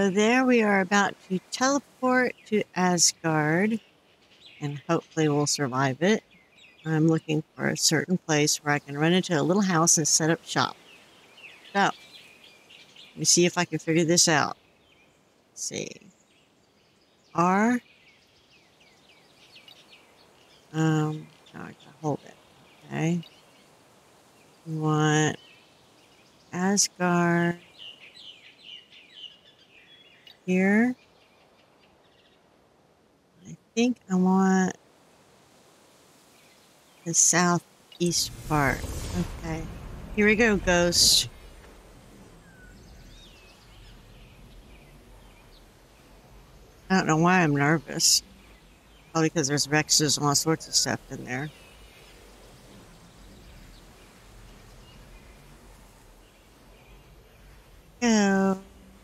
So there we are about to teleport to Asgard, and hopefully we'll survive it. I'm looking for a certain place where I can run into a little house and set up shop. So, let me see if I can figure this out. Let's see. No, I gotta hold it. Okay. We want Asgard here. I think I want the southeast part. Okay. Here we go, ghost. I don't know why I'm nervous. Probably because there's Rexes and all sorts of stuff in there. Go.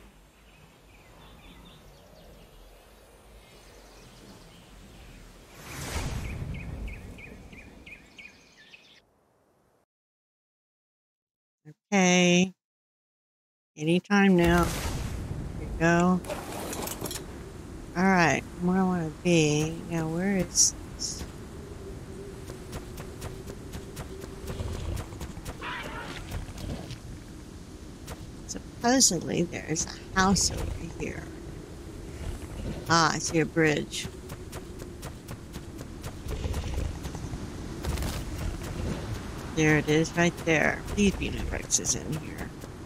Okay. Anytime now. Here we go. Alright, where I want to be. Now, where is this? Supposedly, there's a house over here. Ah, I see a bridge. There it is, right there. Please be no Rexes in here.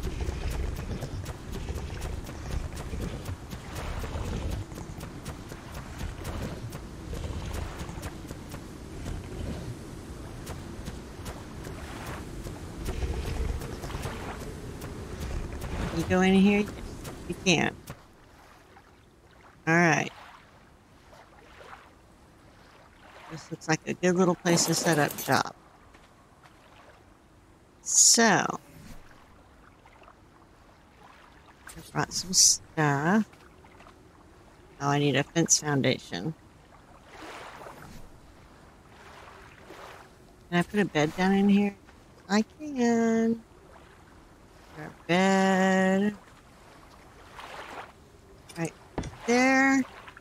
You go in here? Yes, you can. Alright. This looks like a good little place to set up shop. So, I brought some stuff. Oh, I need a fence foundation. Can I put a bed down in here? I can. Our bed. Right there.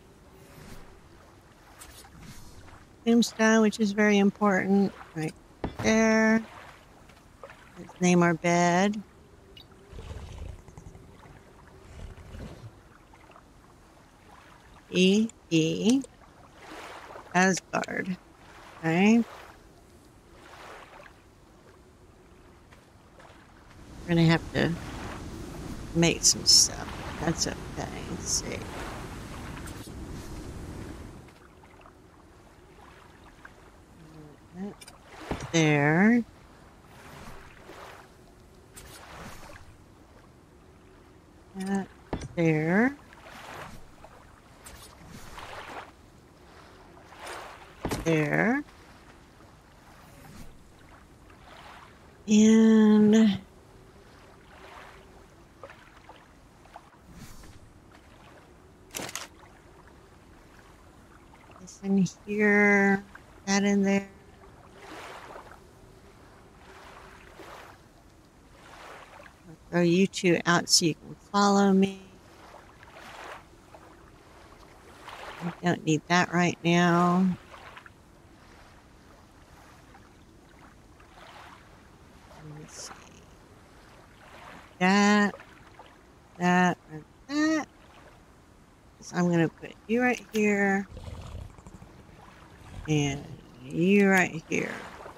Tombstone, which is very important. Right there. Let's name our bed. E. Asgard. Okay. We're gonna have to make some stuff. That's okay. Let's see. There. That there. There. And this in here, that in there. I'll throw you two out so you can follow me. I don't need that right now. Let's see. That, and that. So I'm going to put you right here. And you right here.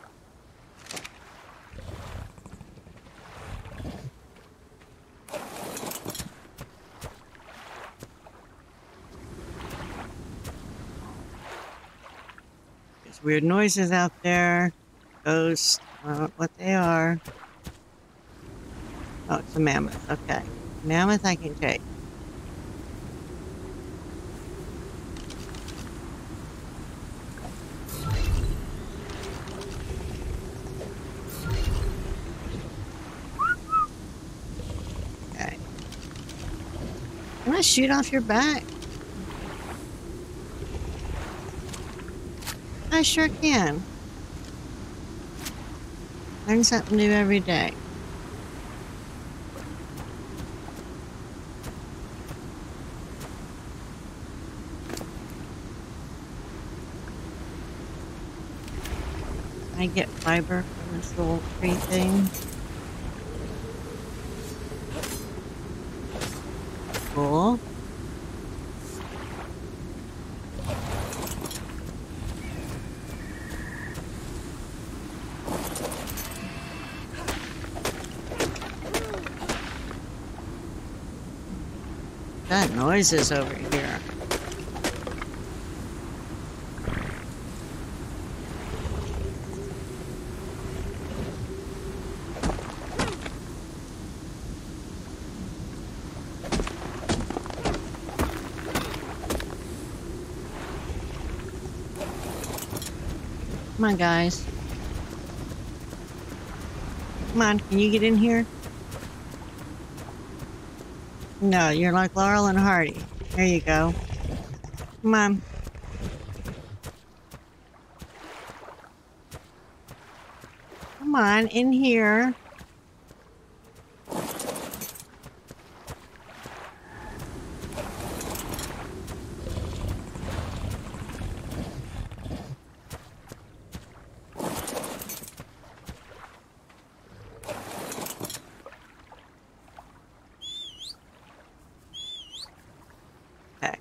There's weird noises out there. Ghosts. I don't know what they are. Oh, it's a mammoth. Okay. Mammoth I can take. Okay. Can I shoot off your back? I sure can. Learn something new every day. I get fiber from this little tree thing. Cool. That noise is over here. Come on, guys. Come on, can you get in here? No, you're like Laurel and Hardy. There you go. Come on. Come on, in here. Okay.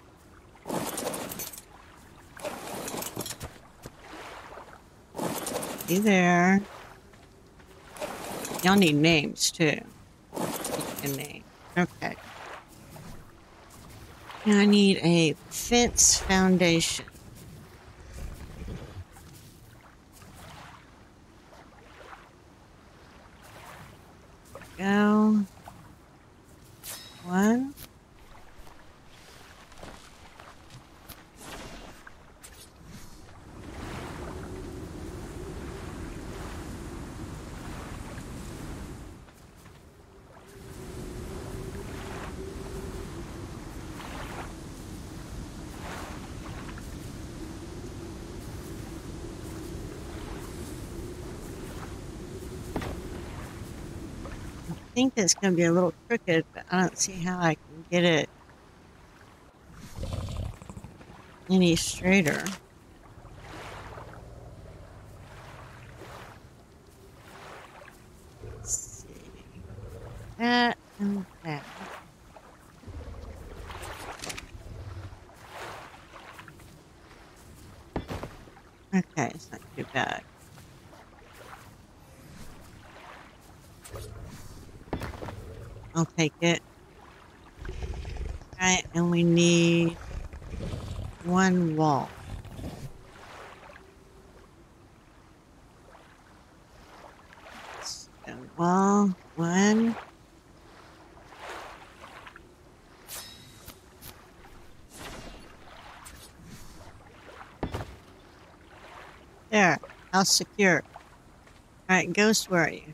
You there. Y'all need names, too. A name. Okay. Now I need a fence foundation. Go. One. I think it's going to be a little crooked, but I don't see how I can get it any straighter. Let's see. That and that. Okay, it's not too bad. I'll take it. Alright, and we need one wall. So, wall, one. There, house secure. Alright, Ghost, where are you?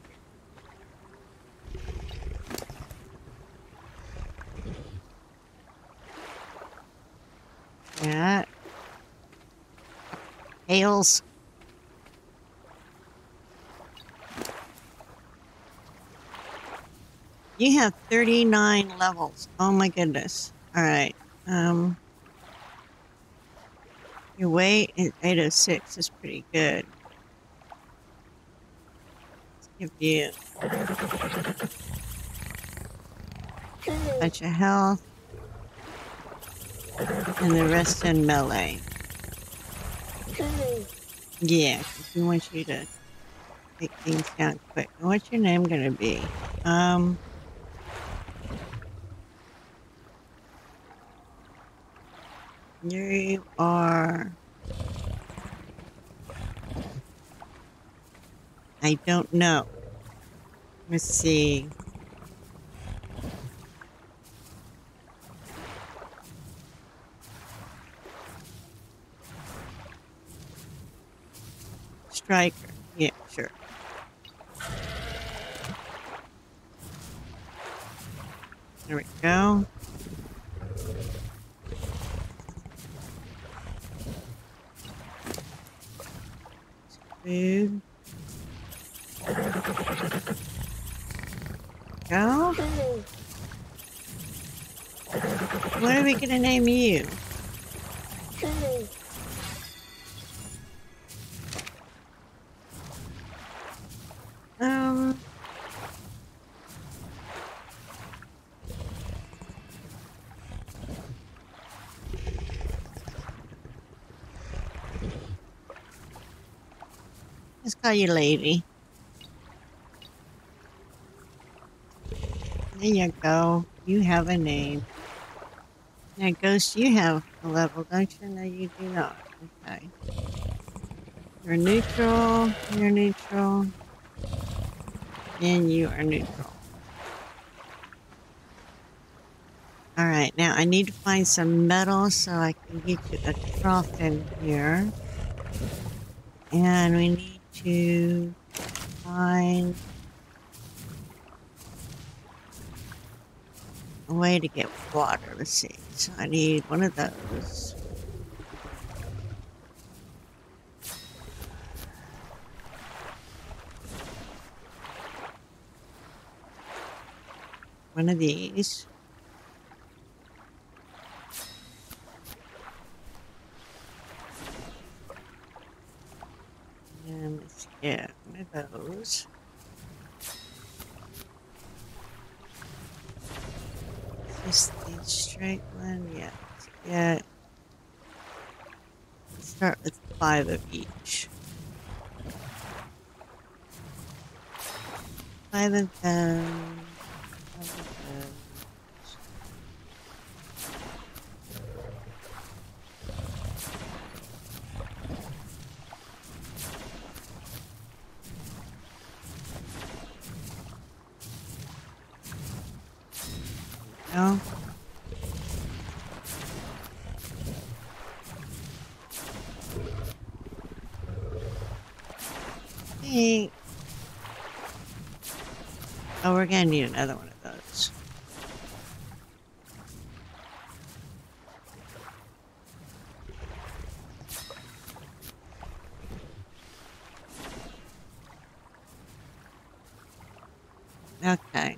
Yeah. Hails. You have 39 levels. Oh my goodness. Alright. Your weight is 806 is pretty good. Let's give you a bunch of health. And the rest in melee. Yeah, 'cause we want you to take things down quick. And what's your name gonna be? You are... I don't know. Let's see. Striker. Yeah, sure. There we go. Food. Go. What are we gonna name you? Let's call you Lady. There you go. You have a name. Now, Ghost, you have a level, don't you? No, you do not. Okay. You're neutral. You're neutral. And you are neutral. Alright, now I need to find some metal so I can get you a trough in here. And we need to find a way to get water. Let's see. So I need one of those. One of these. And let's get one of those. Is this the straight one? Yeah. Yeah. Let's start with 5 of each. 5 of them. 5 of those. No. Hey. Oh, we're gonna need another one of those. Okay.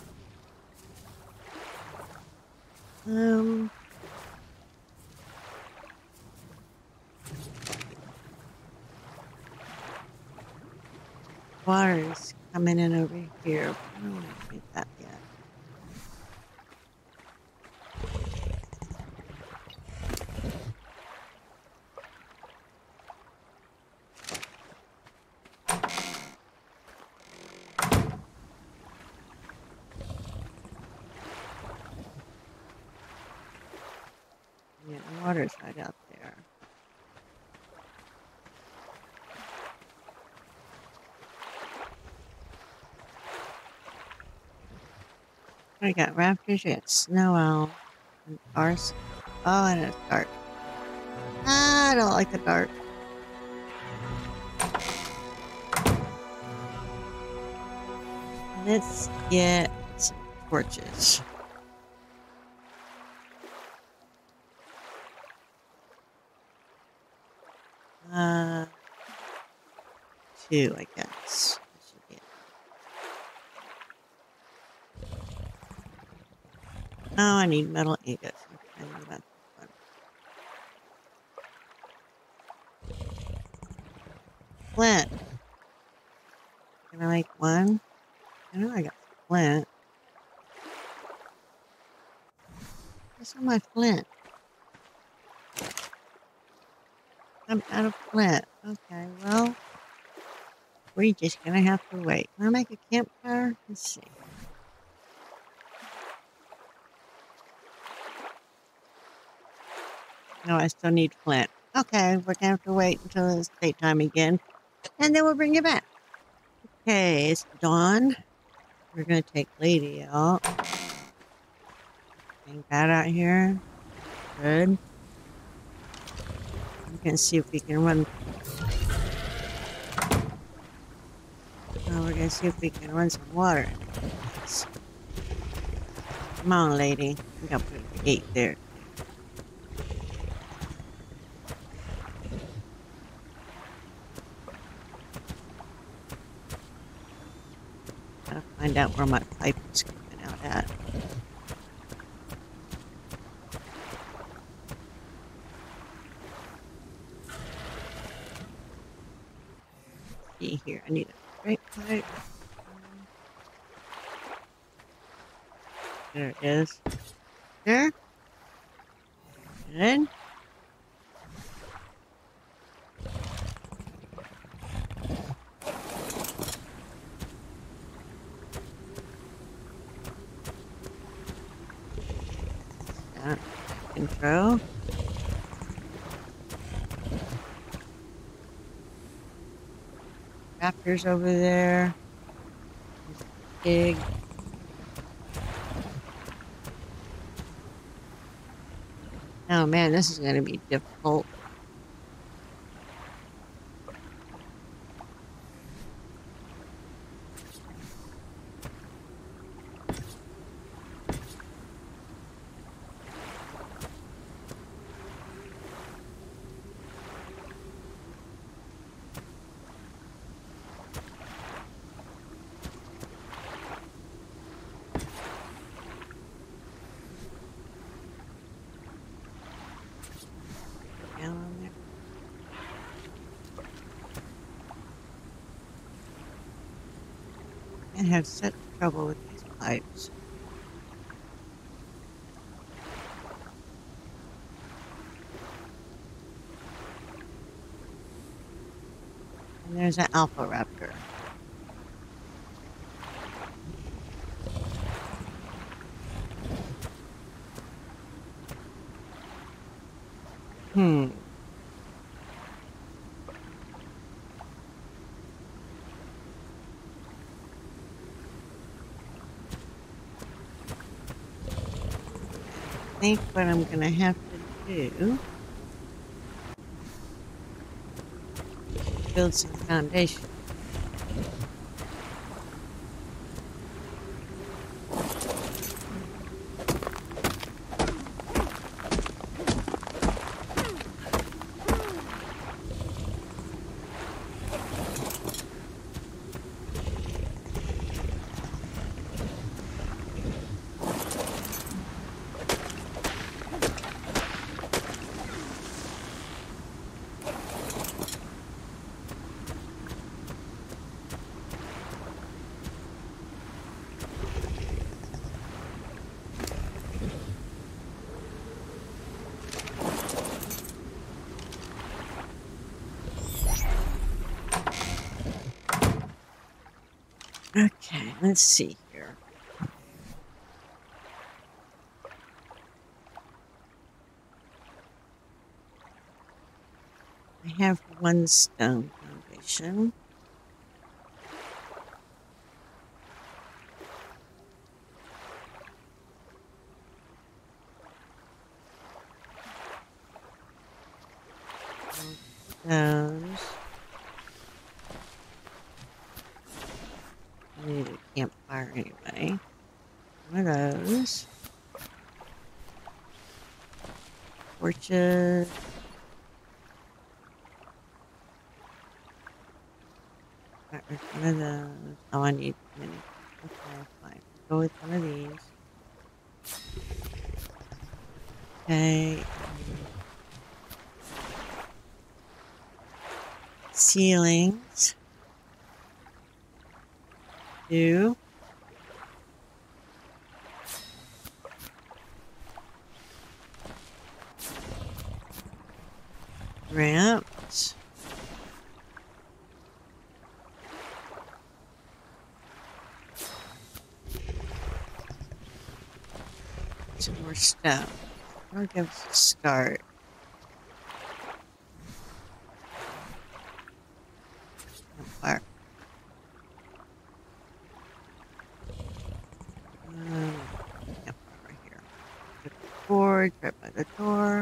Water's coming in over here. I don't want to drink that yet. Yeah, the water's right out there. We got raptors, we got snow owl, and arse. Oh, and it's dark. Ah, I don't like the dark. Let's get some torches. Two, I guess. That should be it. Oh, I need metal ingots. Okay, that's fun. Flint. Can I make one? I know I got flint. Where's all my flint? I'm out of flint. Okay, well, we're just gonna have to wait. Can I make a campfire? Let's see. No, I still need flint. Okay, we're gonna have to wait until it's daytime again, and then we'll bring it back. Okay, it's dawn. We're gonna take Lady out. Bring that out here. Good. We can see if we can run. We're gonna see if we can run some water. Come on, Lady. We gotta put a gate there. Gotta find out where my pipe is coming out at. See here, I need a straight pipe. There it is. There. Good. that intro. Raptors over there. Pig. Oh man, this is going to be difficult. Down on there. I have such trouble with these pipes. And there's an alpha raptor. I think what I'm going to have to do is build some foundation. Okay, let's see here. I have one stone foundation. Those. I need a campfire anyway. One of those. Torches. Got rid of one of those. Oh, I need many. Okay, fine. Go with one of these. Okay. Ceilings. 2. Ramps. Some more stone. That'll give us a start. Campfire. Campfire right here. Put the board right by the door.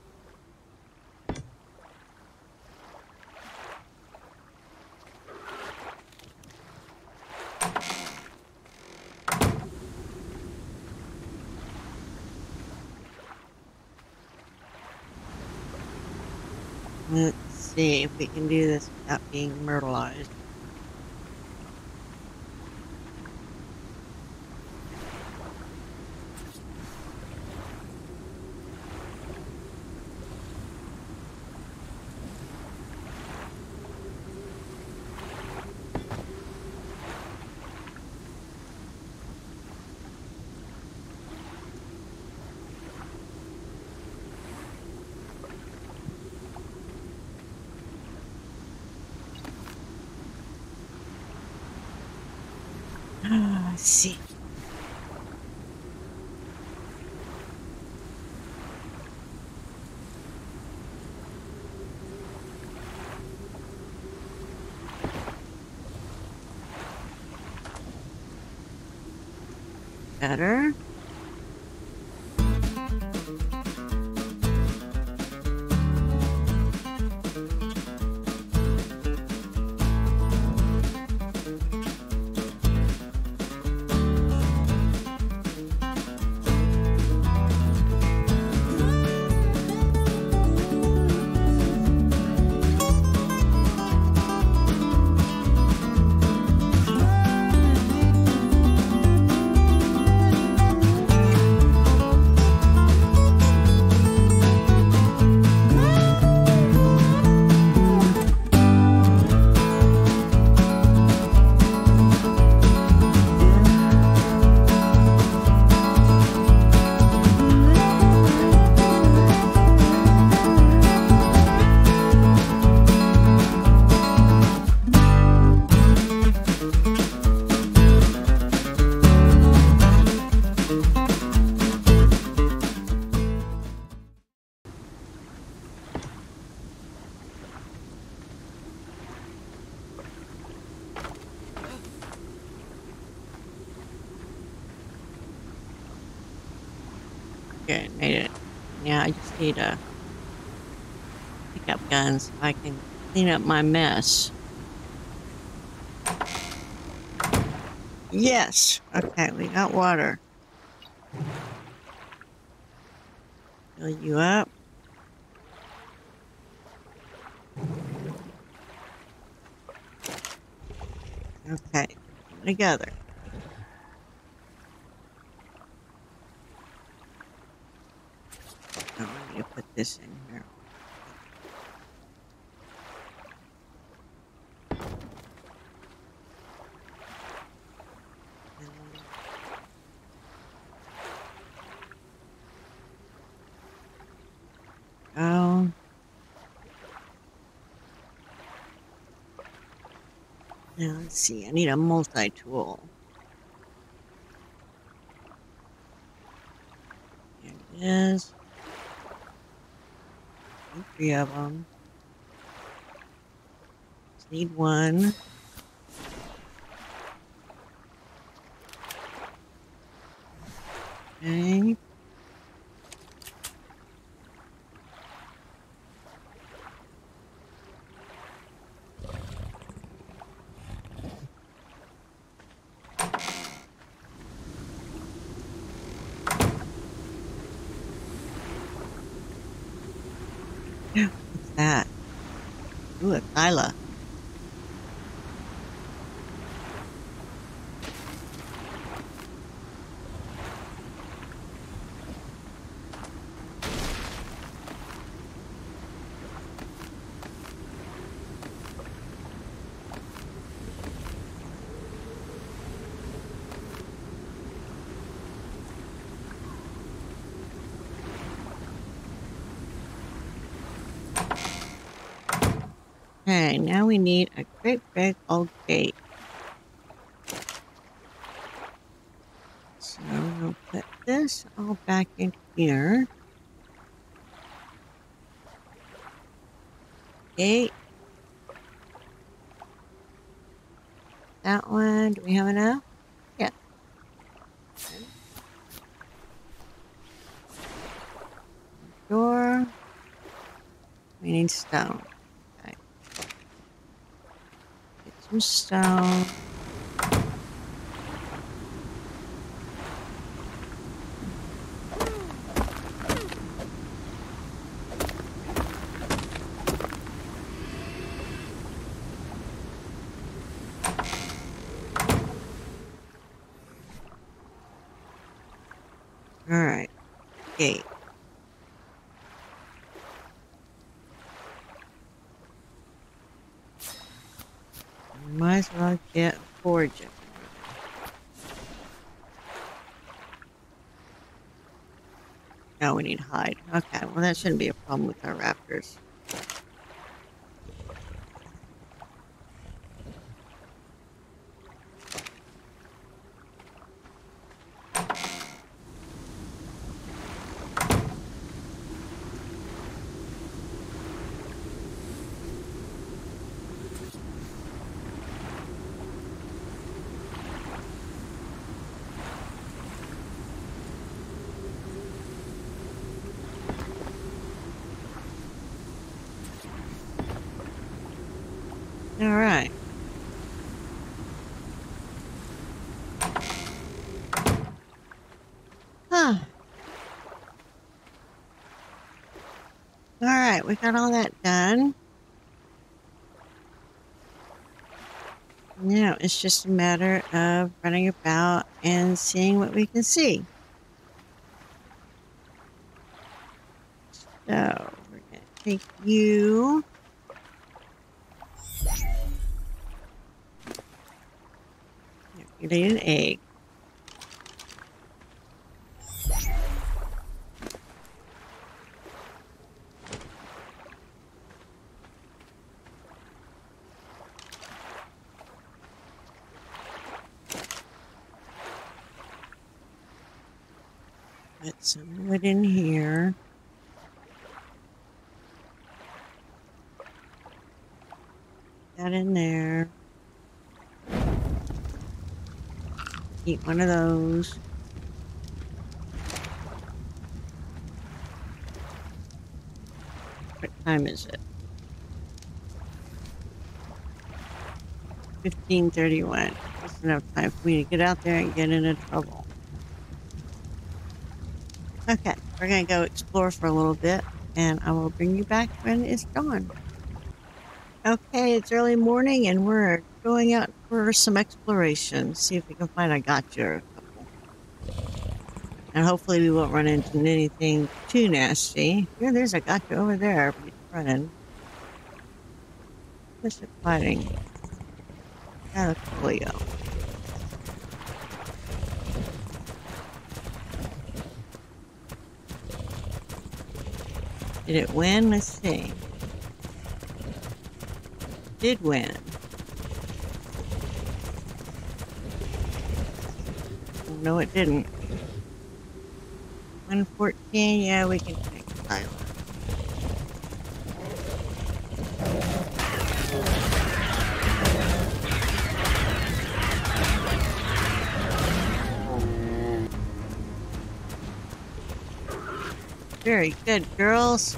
Let's see if we can do this without being myrtleized. Let's see. better. Okay, made it. Yeah, I just need to pick up guns so I can clean up my mess. Yes. Okay, we got water. Fill you up. Okay, together. Now I need to put this in here. Oh. Now let's see, I need a multi-tool. Here it is. 3 of them. Just need one. Okay. What's that? Ooh, a Kyla. Okay, now we need a great big old gate. So we'll put this all back in here. Gate. That one. Do we have enough? Yeah. Okay. Door. We need stone. Okay. Get some stone. All right. Gate. Might as well get foraging. Now we need hide. Okay, well that shouldn't be a problem with our raptors. right, we got all that done. Now it's just a matter of running about and seeing what we can see. So we're going to take you. You laid an egg. Put some wood in here. That in there. Eat one of those. What time is it? 15:31. That's enough time for me to get out there and get into trouble. Okay, we're going to go explore for a little bit, and I will bring you back when it's dawn. Okay, it's early morning, and we're going out for some exploration. See if we can find a Gachas or a couple. And hopefully we won't run into anything too nasty. Yeah, there's a Gacha over there. He's running. What's it fighting? Polio. Did it win? Let's see. Did win. No, it didn't. 114, yeah, we can take silence. Very good, girls.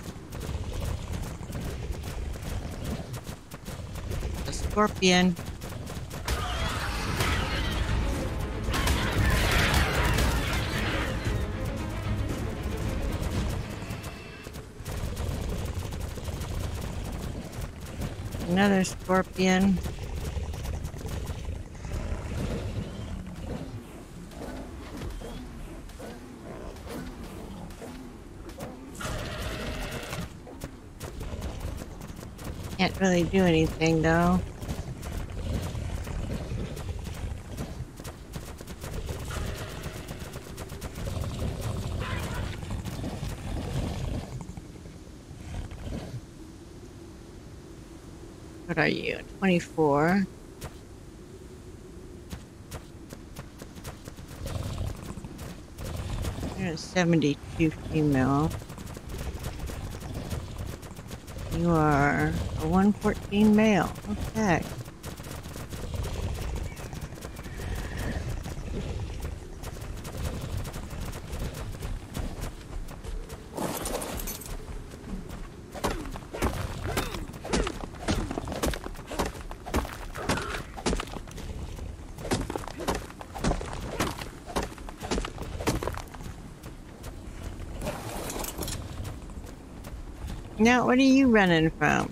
The scorpion. Another scorpion. Can't really do anything though. What are you? 24. You're a 72 female. You are a 114 male. Okay. Now, what are you running from?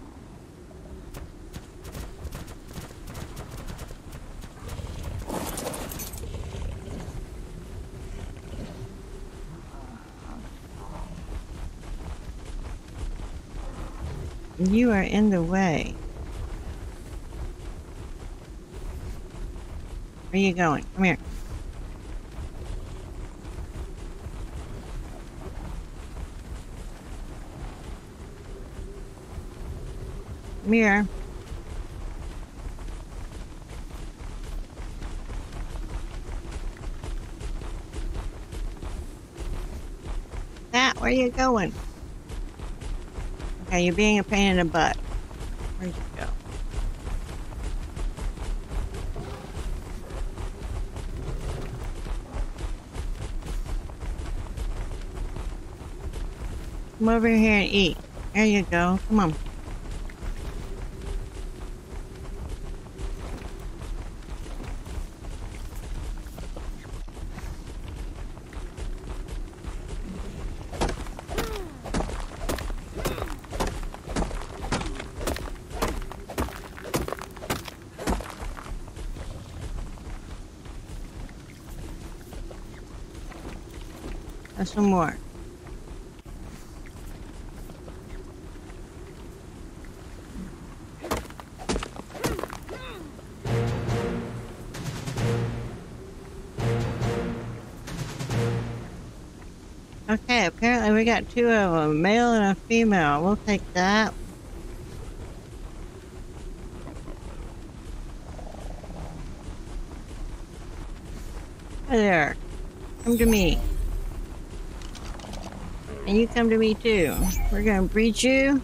You are in the way. Where are you going? Come here. Come here. Where are you going? Okay, you're being a pain in the butt. Where'd you go? Come over here and eat. There you go. Come on. Have some more. Okay, apparently we got two of them, a male and a female. We'll take that. Hi there. Come to me. And you come to me too. We're gonna breed you.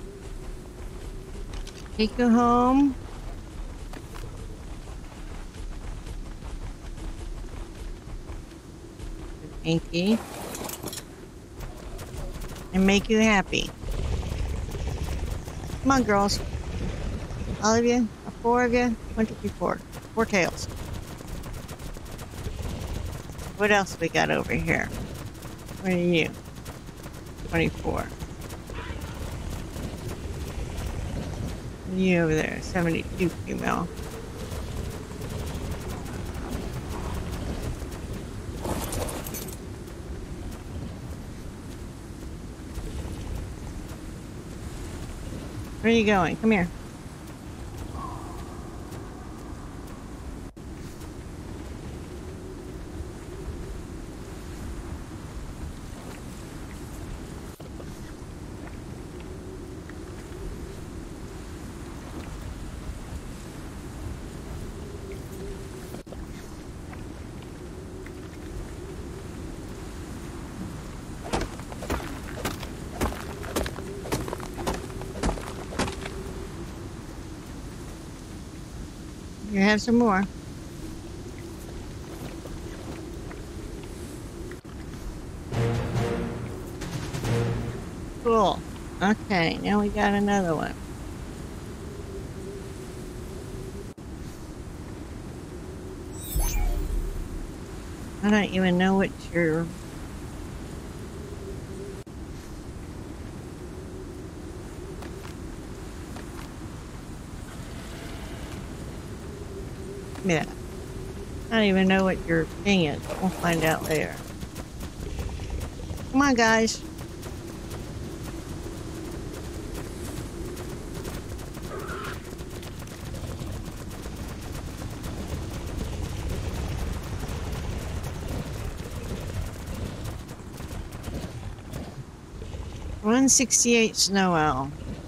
Take you home. Inky. And make you happy. Come on, girls. All of you, four of you. 1, 2, 3, 4. 4 tails. What else we got over here? What are you? 24. What are you over there? 72 female. Where are you going? Come here. You have some more. Cool. Okay, now we got another one. I don't even know what your... Yeah. I don't even know what your thing is, but we'll find out later. Come on, guys. $168 snow owl.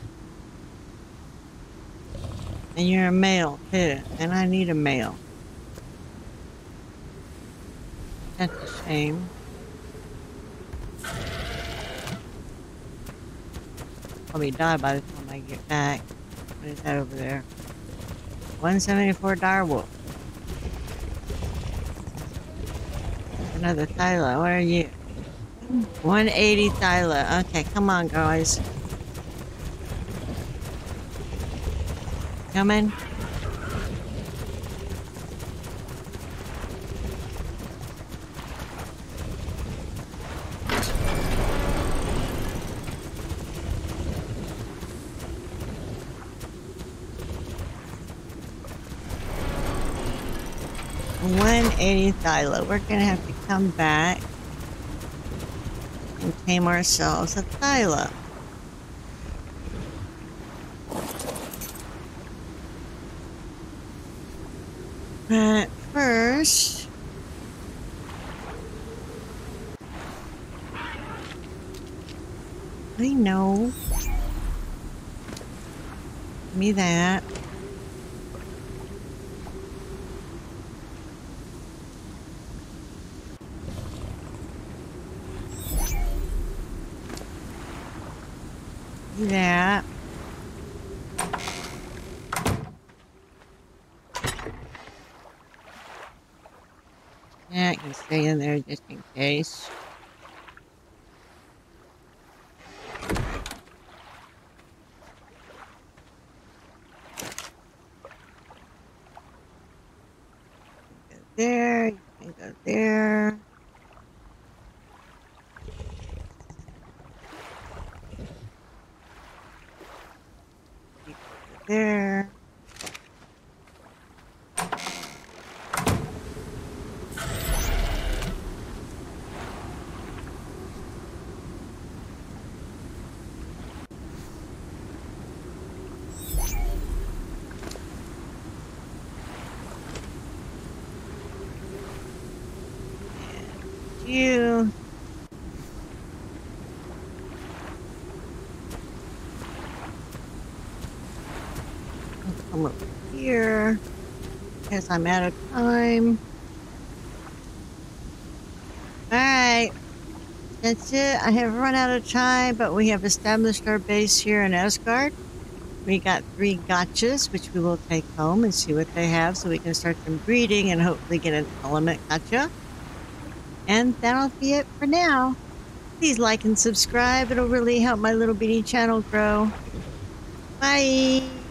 And you're a male, too. And I need a male. That's a shame. Probably die by the time I get back. What is that over there? 174 direwolf. Another Thyla. What are you? 180 Thyla. Okay, come on, guys. Coming. $180 Thyla. We're gonna have to come back and tame ourselves a Thyla. But first, I know. Give me that. Do that. Yeah, I can stay in there just in case. Go there, you can go there. You can go there. come over here because I'm out of time. All right. That's it. I have run out of time, but we have established our base here in Asgard. We got 3 gachas, which we will take home and see what they have so we can start them breeding and hopefully get an element gacha. And that'll be it for now. Please like and subscribe. It'll really help my little bitty channel grow. Bye!